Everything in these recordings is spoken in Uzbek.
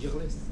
Yig'laysiz.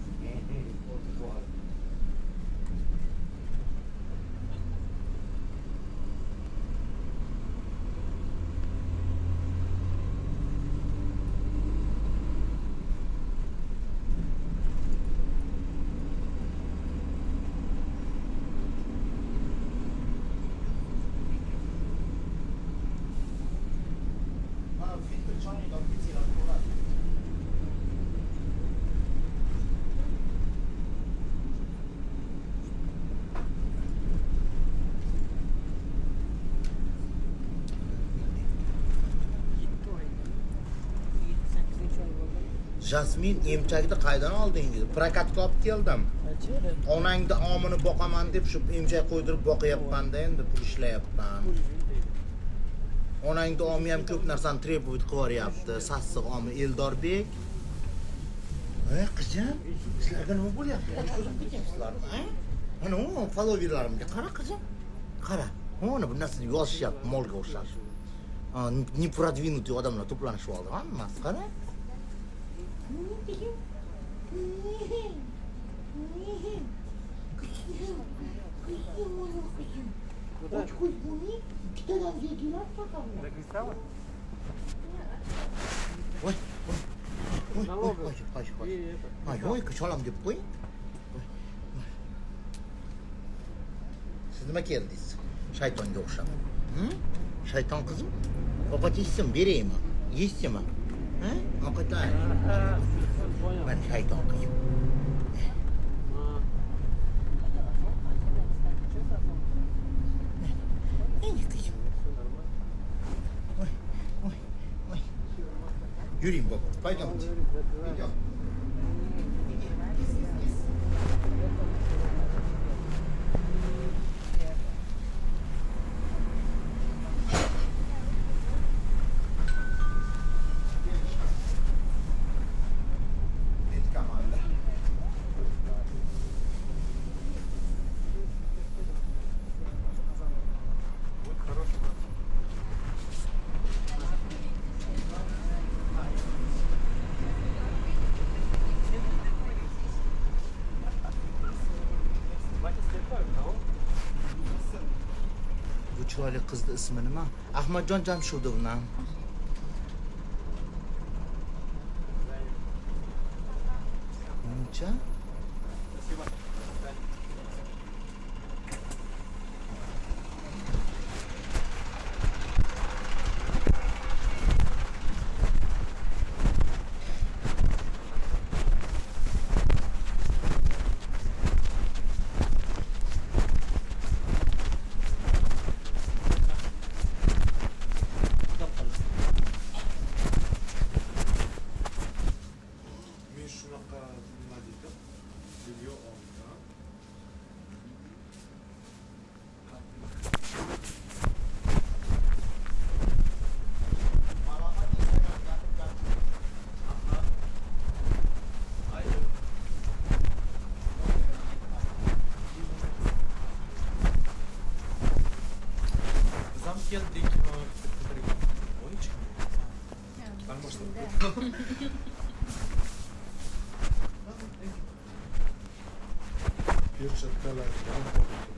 Jasmin emchakni qaydan oldingiz? Prokatga olib keldim. Onangni omini boqaman deb shu emchak qo'ydirib boqyapman-da, endi pul ishlayapman. Onangni omi ham ko'p narsani trebuyt qilyapti. Sassiq omi Eldorbek. Ey qizim, sizlarga nima bo'lyapti? Ko'zim ketyapsizlarmi, ha? Mana u followerlarimga qara qizim. Qara. Mana bu narsa yozishyapti molga o'xshash. Не продвинутый odamlar to'planishib oldi, hammasi qara. Ой, kacholam deb qo'ying. Siz nima keldingiz? Shaytonga o'xshab. Shayton qizim? Ovqat yeyishmi, beraymi? Yeysizmi? Ha? Ovqatlar. Ben shayton qizim. Yürüyün baba. Paydan mı? Gidiyorum. Bu chiroyli qizni ismi nima? Ahmadjon Jamshudovna. Uncha? Video oldu. Zam geldik. Onun için. Ben başladım. Перчаткалар.